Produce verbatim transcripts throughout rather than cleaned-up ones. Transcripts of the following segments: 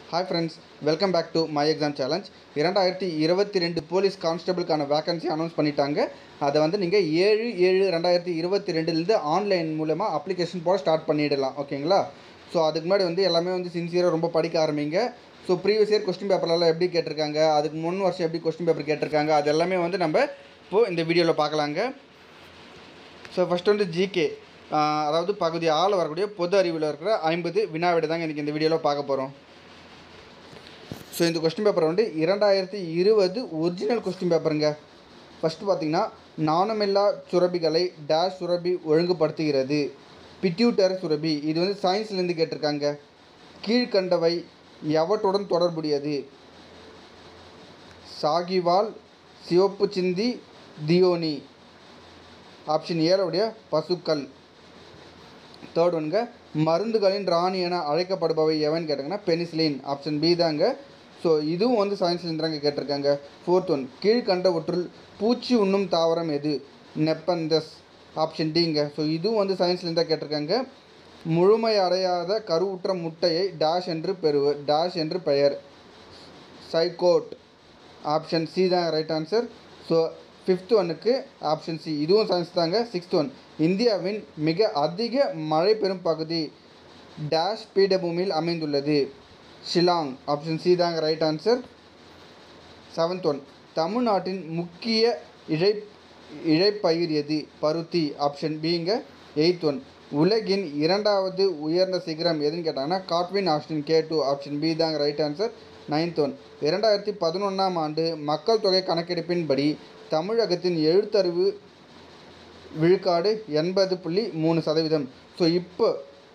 Hi friends, welcome back to my exam challenge. twenty twenty-two police கான்ஸ்டபிளுக்கான vacancy announce பண்ணிட்டாங்க. அதை வந்து நீங்கள் ஏழு ஏழு ரெண்டாயிரத்தி இருபத்தி ரெண்டுலேருந்து ஆன்லைன் மூலமாக அப்ளிகேஷன் போட ஸ்டார்ட் பண்ணிடலாம். ஓகேங்களா? ஸோ அதுக்கு முன்னாடி வந்து எல்லாமே வந்து சின்சியராக ரொம்ப படிக்க ஆரம்பிங்க. ஸோ ப்ரீவியஸ் இயர் கொஸ்டின் பேப்பர்லாம் எப்படி கேட்டிருக்காங்க, அதுக்கு முன் வருஷம் எப்படி கொஸ்டின் பேப்பர் கேட்டிருக்காங்க, அது எல்லாமே வந்து நம்ம இப்போது இந்த வீடியோவில் பார்க்கலாங்க. ஸோ ஃபஸ்ட்டு வந்து ஜிகே, அதாவது பகுதி ஆள் வரக்கூடிய பொது அறிவில் இருக்கிற ஐம்பது வினாவிட தாங்க இன்றைக்கி இந்த வீடியோவில் பார்க்க போகிறோம். ஸோ இந்த கொஸ்டின் பேப்பர் வந்து இரண்டாயிரத்தி இருபது ஒரிஜினல் கொஸ்டின் பேப்பருங்க. ஃபஸ்ட்டு பார்த்திங்கன்னா, நாணமில்லா சுரபிகளை டேஷ் சுரபி ஒழுங்குபடுத்துகிறது. பிட்யூட்டரி சுரபி, இது வந்து சயின்ஸ்லேருந்து கேட்டிருக்காங்க. கீழ்கண்டவை எவற்றுடன் தொடர்புடையது? சாகிவால், சிவப்பு சிந்தி, தியோனி. ஆப்ஷன் ஏழுடைய பசுக்கள். தேர்ட் ஒன்றுங்க, மருந்துகளின் ராணி என அழைக்கப்படுபவை எவன்னு கேட்டாங்கன்னா பெனிசிலின். ஆப்ஷன் பி தாங்க. ஸோ இதுவும் வந்து சயின்ஸ்லேருந்து தாங்க கேட்டிருக்காங்க. ஃபோர்த் ஒன், கீழ்கண்டவற்றுள் பூச்சி உண்ணும் தாவரம் எது? நெப்பந்தஸ். ஆப்ஷன் டிங்க. ஸோ இதுவும் வந்து சயின்ஸ்லேருந்து தான் கேட்டிருக்காங்க. முழுமையடையாத கருவுற்ற முட்டையை டேஷ் என்று பெறுவ டேஷ் என்று பெயர்? சைகோட். ஆப்ஷன் சி தான் ரைட் ஆன்சர். ஸோ ஃபிஃப்த் ஒன்னுக்கு ஆப்ஷன் சி, இதுவும் சயின்ஸ் தாங்க. சிக்ஸ்த் ஒன், இந்தியாவின் மிக அதிக மழை பெறும் பகுதி டேஷ் பீடபூமியில் அமைந்துள்ளது? ஷிலாங். ஆப்ஷன் சி தாங்க ரைட் ஆன்சர். செவன்த் ஒன், தமிழ்நாட்டின் முக்கிய இழை இழைப்பயிர் எது? பருத்தி. ஆப்ஷன் பிங்க. எயித் ஒன், உலகின் இரண்டாவது உயர்ந்த சிகரம் எதுன்னு கேட்டாங்கன்னா Godwin Austen K two. Option B தாங்க ரைட் ஆன்சர். நைன்த் ஒன், இரண்டாயிரத்தி பதினொன்றாம் ஆண்டு மக்கள் தொகை கணக்கெடுப்பின்படி தமிழகத்தின் எழுத்தறிவு விழுக்காடு எண்பது புள்ளி மூணு சதவீதம். ஸோ இப்போ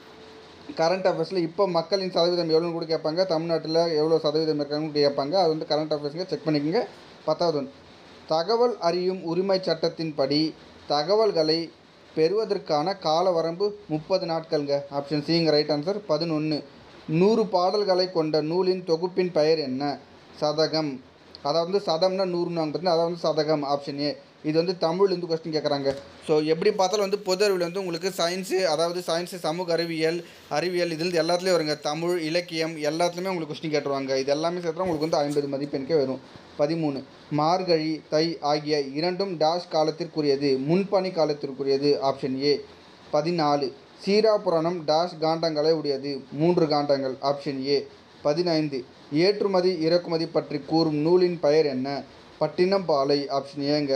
கரண்ட் அஃபேர்ஸில் இப்போ மக்களின் சதவீதம் எவ்வளோன்னு கூட கேட்பாங்க. தமிழ்நாட்டில் எவ்வளோ சதவீதம் இருக்காங்கன்னு கூட கேட்பாங்க. அது வந்து கரண்ட் அஃபேர்ஸுங்க, செக் பண்ணிக்கோங்க. பத்தாவது ஒன், தகவல் அறியும் உரிமை சட்டத்தின்படி தகவல்களை பெறுவதற்கான கால வரம்பு முப்பது நாட்கள்ங்க. ஆப்ஷன் சிங்க ரைட் ஆன்சர். பதினொன்று, நூறு பாடல்களை கொண்ட நூலின் தொகுப்பின் பெயர் என்ன? சதகம். அதாவது வந்து சதம்னா நூறுன்னு வாங்க பார்த்தீங்கன்னா அதாவது வந்து சதகம். Option A. இது வந்து தமிழ்லேருந்து கொஸ்டின் கேட்குறாங்க. ஸோ எப்படி பார்த்தாலும் வந்து பொது அறிவில் வந்து உங்களுக்கு சயின்ஸு, அதாவது சயின்ஸு, சமூக அறிவியல், அறிவியல் இதுலேருந்து எல்லாத்துலேயும் வருங்க. தமிழ், இலக்கியம் எல்லாத்துலேயுமே உங்களுக்கு கொஸ்டின் கேட்டுருவாங்க. இது எல்லாமே சேர்த்தா உங்களுக்கு வந்து ஐம்பது மதிப்பெண்கே வரும். பதிமூணு, மார்கழி, தை ஆகிய இரண்டும் டேஷ் காலத்திற்குரியது? முன்பனி காலத்திற்குரியது. Option A. பதினாலு, சீரா புராணம் டேஷ் காண்டங்களை உடையது? மூன்று காண்டங்கள். Option A. பதினைந்து, ஏற்றுமதி இறக்குமதி பற்றி கூறும் நூலின் பெயர் என்ன? பட்டினப்பாலை. ஆப்ஷன் ஏங்க.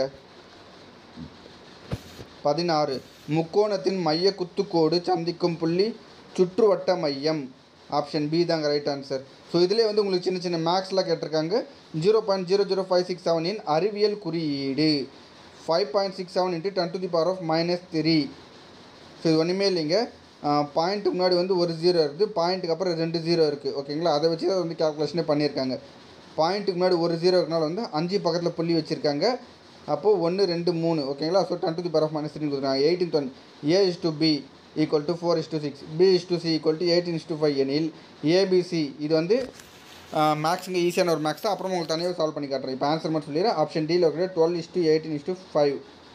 பதினாறு, முக்கோணத்தின் மைய குத்துக்கோடு சந்திக்கும் புள்ளி சுற்றுவட்ட மையம்? ஆப்ஷன் பி தாங்க ரைட் ஆன்சர். ஸோ இதிலே வந்து உங்களுக்கு சின்ன சின்ன மேக்ஸ்லாம் கேட்டிருக்காங்க. Zero point zero zero five six seven in அறிவியல் குறியீடு five point six seven into ten to the power of minus three. So இது ஒன்றுமே இல்லைங்க. பாயிண்ட்டுக்கு முன்னாடி வந்து ஒரு ஜீரோ இருக்குது, பாயிண்ட்டுக்கு அப்புறம் ரெண்டு ஜீரோ இருக்குது. ஓகேங்களா? அதை வச்சு தான் வந்து கேல்குலேஷனே பண்ணியிருக்காங்க. பாயிண்ட்டுக்கு முன்னாடி ஒரு ஜீரோ இருக்கனால வந்து அஞ்சு பக்கத்தில் புள்ளி வச்சுருக்காங்க. அப்போது ஒன்று ரெண்டு மூணு. ஓகேங்களா? So ten to the power of minus three கொடுக்குறாங்க. Eighteen one, A is to B equal to four is to six, B is to C equal to eighteen is to five எனில் ஏபிசி. இது வந்து மேக்ஸுங்க, ஈஸியான ஒரு maths தான். அப்புறம் உங்களுக்கு தனியாக சால்வ் பண்ணி காட்டுறேன். இப்போ ஆன்சர் மட்டும் சொல்லிடுறேன். ஆப்ஷன் டியில் இருக்கிற twelve is to eighteen is to five.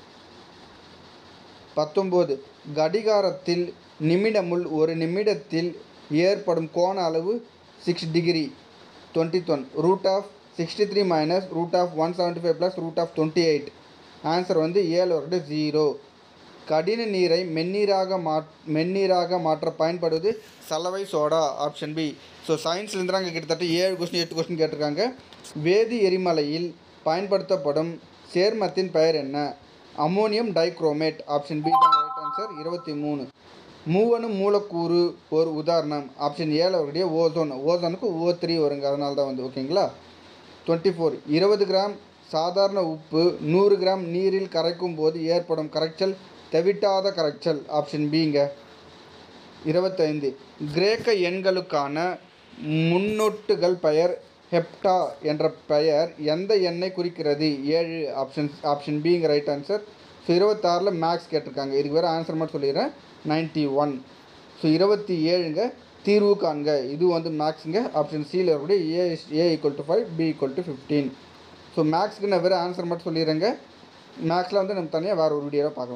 பத்தொம்போது, கடிகாரத்தில் நிமிடமுள் ஒரு நிமிடத்தில் ஏற்படும் கோண அளவு six degree. Twenty one, root of sixty three minus root of one seventy five plus root of twenty eight. Answer வந்து ஏழு வரது ஜீரோ. கடின நீரை மென்னீராக மா மென்னீராக மாற்ற பயன்படுவது சலவை சோடா. Option B. ஸோ சயின்ஸ்லேருந்து அங்கே கிட்டத்தட்ட ஏழு கொஸ்டின் எட்டு கொஸ்டின் கேட்டிருக்காங்க. வேதி எரிமலையில் பயன்படுத்தப்படும் சேர்மத்தின் பெயர் என்ன? Ammonium dichromate. ஆப்ஷன் பி தான் ரைட் ஆன்சர். இருபத்தி மூணு, மூவணு மூலக்கூறு ஒரு உதாரணம்? ஆப்ஷன் ஏழு அவருடைய ஓசோன். ஓசோனுக்கு ஓ த்ரீ வருங்க, அதனால தான் வந்து. ஓகேங்களா? டுவெண்ட்டி ஃபோர், இருபது கிராம் சாதாரண உப்பு நூறு கிராம் நீரில் கரைக்கும் போது ஏற்படும் கரைச்சல் தெவிட்டாத கரைச்சல்? ஆப்ஷன் பிங்க. இருபத்தைந்து, கிரேக்க எண்களுக்கான முன்னொட்டுகள் பெயர் ஹெப்டா என்ற பெயர் எந்த எண்ணை குறிக்கிறது? ஏழு. ஆப்ஷன் ஆப்ஷன் பிங்க ரைட் ஆன்சர். ஸோ இருபத்தாறில் மேக்ஸ் கேட்டிருக்காங்க. இதுக்கு வேறு ஆன்சர் மட்டும் சொல்லிடுறேன். Ninety one. ஸோ இருபத்தி ஏழுங்க, தீர்வு காண்க. இது வந்து மேக்ஸுங்க. ஆப்ஷன் சியில் இருக்கக்கூடிய A A equal to five, B equal to fifteen. So மேக்ஸுக்கு நான் வேறு ஆன்சர் மட்டும் சொல்லிடுறேங்க. மேக்ஸில் வந்து நம்ம தனியாக வேறு ஒரு வீடியோவில் பார்க்கலாம்.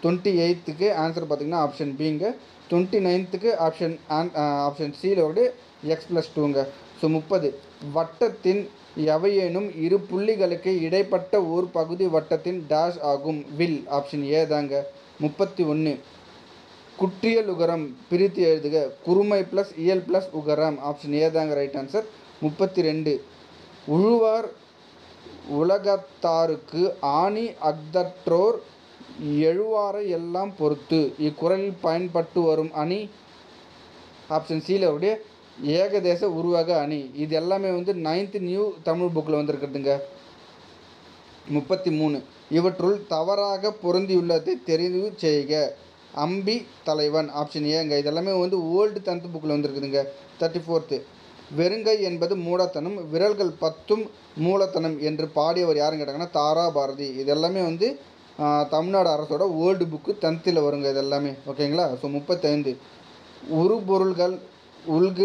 டுவெண்ட்டி எயித்துக்கு ஆன்சர் பார்த்திங்கன்னா ஆப்ஷன் பிங்க. டுவெண்ட்டி நைன்த்துக்கு ஆப்ஷன் ஆன் ஆப்ஷன் சியில் ஒரு எக்ஸ் ப்ளஸ் டூங்க. ஸோ முப்பது வட்டத்தின் எவையேனும் இரு புள்ளிகளுக்கு இடைப்பட்ட ஒரு பகுதி வட்டத்தின் டேஷ் ஆகும். வில் ஆப்ஷன் ஏ தாங்க. முப்பத்தி ஒன்று குற்றியல் உகரம் பிரித்து எழுதுக. குறுமை ப்ளஸ் இயல் ப்ளஸ் உகரம் ஆப்ஷன் ஏ தாங்க ரைட் ஆன்சர். முப்பத்தி ரெண்டு உழுவார் உலகத்தாருக்கு ஆணி அக்தற்றோர் எழுவாரை எல்லாம் பொறுத்து இக்குறளில் பயன்பட்டு வரும் அணி ஆப்ஷன் சியில் உடைய ஏகதேச உருவக அணி. இது எல்லாமே வந்து நைன்த்து நியூ தமிழ் புக்கில் வந்துருக்குதுங்க. முப்பத்தி மூணு இவற்றுள் தவறாக பொருந்தியுள்ளதை தெரிவு செய்க. அம்பி தலைவன் ஆப்ஷன் ஏங்க. இதெல்லாமே வந்து ஓல்டு டென்த் புக்கில் வந்துருக்குதுங்க. தேர்ட்டி ஃபோர்த்து வெறுங்கை என்பது மூலத்தனம் விரல்கள் பத்தும் மூலத்தனம் என்று பாடியவர் யாருன்னு கேட்டாங்கன்னா தாரா பாரதி. இதெல்லாமே வந்து தமிழ்நாடு அரசோட ஓல்டு புக்கு டென்த்தில் வருங்க இதெல்லாமே. ஓகேங்களா. ஸோ முப்பத்தைந்து உருபொருள்கள் உள்கு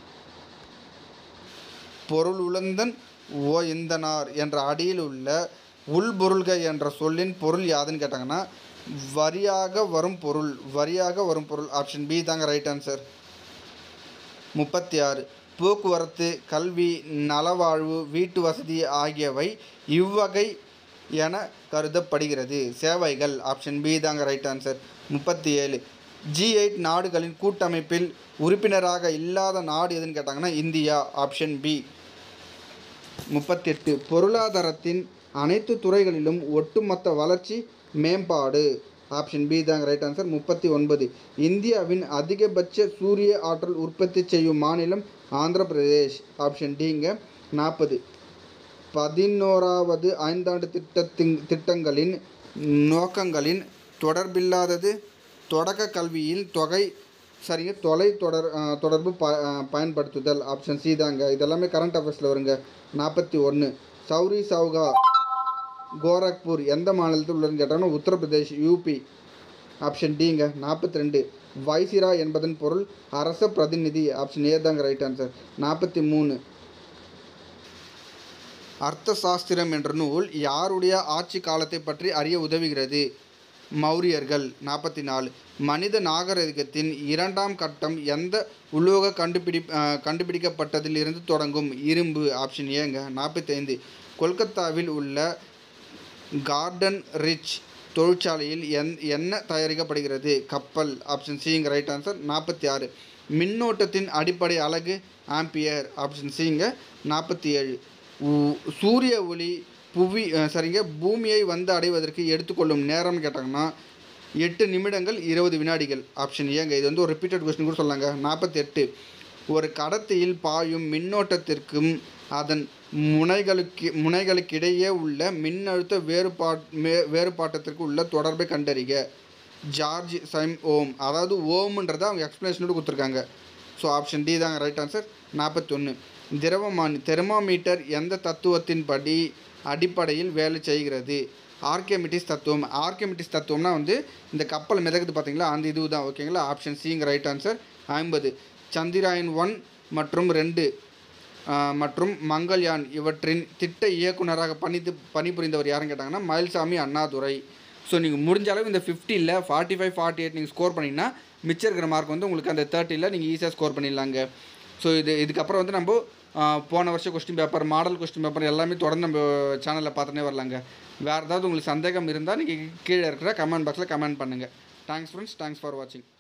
பொருள் உழந்தன் ஓ இந்தனார் என்ற அடியில் உள்ள உள்பொருள்கள் என்ற சொல்லின் பொருள் யாதுன்னு கேட்டாங்கன்னா வரியாக வரும் பொருள் வரியாக வரும் பொருள் ஆப்ஷன் பி தாங்க ரைட் ஆன்சர். முப்பத்தி ஆறு போக்குவரத்து கல்வி நலவாழ்வு வீட்டு வசதி ஆகியவை இவ்வகை என கருதப்படுகிறது. சேவைகள் ஆப்ஷன் பி தாங்க ரைட் ஆன்சர். முப்பத்தி ஏழு ஜி எயிட் நாடுகளின் கூட்டமைப்பில் உறுப்பினராக இல்லாத நாடு எதுன்னு கேட்டாங்கன்னா இந்தியா ஆப்ஷன் பி. முப்பத்தெட்டு பொருளாதாரத்தின் அனைத்து துறைகளிலும் ஒட்டுமொத்த வளர்ச்சி மேம்பாடு ஆப்ஷன் பி தாங்க ரைட் ஆன்சர். முப்பத்தி ஒன்பது இந்தியாவின் அதிகபட்ச சூரிய ஆற்றல் உற்பத்தி செய்யும் மாநிலம் ஆந்திர பிரதேஷ் ஆப்ஷன் டிங்க. நாற்பது பதினோராவது ஐந்தாண்டு திட்டத்தின் திட்டங்களின் நோக்கங்களின் தொடர்பில்லாதது தொடக்க கல்வியில் தொகை சரிங்க தொலை தொடர் தொடர்பு ப பயன்படுத்துதல் ஆப்ஷன் சி தாங்க. இதெல்லாமே கரண்ட் அஃபேர்ஸில் வருங்க. நாற்பத்தி ஒன்று சௌரி சௌகா கோரக்பூர் எந்த மாநிலத்தில் உள்ளதுன்னு கேட்டாங்கன்னா உத்தரப்பிரதேஷ் யூபி ஆப்ஷன் டிங்க. நாற்பத்தி ரெண்டு வைசிரா என்பதன் பொருள் அரச பிரதிநிதி ஆப்ஷன் ஏ தாங்க ரைட் ஆன்சர். நாற்பத்தி மூணு அர்த்த சாஸ்திரம் என்ற நூல் யாருடைய ஆட்சி காலத்தை பற்றி அறிய உதவுகிறது. மௌரியர்கள். நாற்பத்தி நாலு மனித நாகரிகத்தின் இரண்டாம் கட்டம் எந்த உலோக கண்டுபிடி கண்டுபிடிக்கப்பட்டதில் இருந்து தொடங்கும். இரும்பு ஆப்ஷன் ஏங்க. நாற்பத்தி ஐந்து கொல்கத்தாவில் உள்ள கார்டன் ரிச் தொழிற்சாலையில் எந் என்ன தயாரிக்கப்படுகிறது. கப்பல் ஆப்ஷன் சிங்க ரைட் ஆன்சர். நாற்பத்தி ஆறு மின்னோட்டத்தின் அடிப்படை அலகு ஆம்பியர் ஆப்ஷன் சிங்க. நாற்பத்தி ஏழு சூரிய ஒளி புவி சரிங்க பூமியை வந்து அடைவதற்கு எடுத்துக்கொள்ளும் நேரம்னு கேட்டாங்கன்னா எட்டு நிமிடங்கள் இருபது வினாடிகள் ஆப்ஷன் ஏங்க. இது வந்து ஒரு ரிப்பீட்டட் கொஸ்டின் கூட சொல்லாங்க. நாற்பத்தி எட்டு ஒரு கடத்தியில் பாயும் மின்னோட்டத்திற்கும் அதன் முனைகளுக்கு முனைகளுக்கிடையே உள்ள மின்னழுத்த வேறுபாட் வேறுபாட்டத்திற்கு உள்ள தொடர்பை கண்டறிக. ஜார்ஜ் சைம் ஓம். அதாவது ஓம்ன்றதை அவங்க எக்ஸ்பிளேஷனோடு கொடுத்துருக்காங்க. ஸோ ஆப்ஷன் டி தாங்க ரைட் ஆன்சர். நாற்பத்தி ஒன்று திரவமானி தெர்மாமீட்டர் எந்த தத்துவத்தின் படி அடிப்படையில் வேலை செய்கிறது. ஆர்கெமிட்டிஸ் தத்துவம். ஆர்கெமிட்டிஸ் தத்துவம்னா வந்து இந்த கப்பல் மிதக்குது பார்த்தீங்களா அந்த இது தான். ஓகேங்களா. ஆப்ஷன் சிங்க ரைட் ஆன்சர். ஐம்பது சந்திராயன் ஒன் மற்றும் ரெண்டு மற்றும் மங்கள்யான் இவற்றின் திட்ட இயக்குநராக பணித்து பணிபுரிந்தவர் யாருன்னு கேட்டாங்கன்னா மயில்சாமி அண்ணாதுரை. ஸோ நீங்கள் முடிஞ்ச அளவு இந்த ஃபிஃப்டியில் ஃபார்ட்டி ஃபைவ் ஃபார்ட்டி எயிட் நீங்கள் ஸ்கோர் பண்ணிங்கன்னா மிச்சம் இருக்கிற மார்க் வந்து உங்களுக்கு அந்த தேர்ட்டியில் நீங்கள் ஈஸியாக ஸ்கோர் பண்ணிடலாங்க. ஸோ இது இதுக்கப்புறம் வந்து நம்ம போன வருஷம் question paper model question paper எல்லாமே தொடர்ந்து நம்ம சேனலில் பார்த்துனே வரலாங்க. வேறு ஏதாவது உங்களுக்கு சந்தேகம் இருந்தால் நீங்கள் கீழே இருக்கிற கமெண்ட் பாக்ஸில் கமெண்ட் பண்ணுங்கள். Thanks friends. தேங்க்ஸ் ஃபார் வாட்சிங்.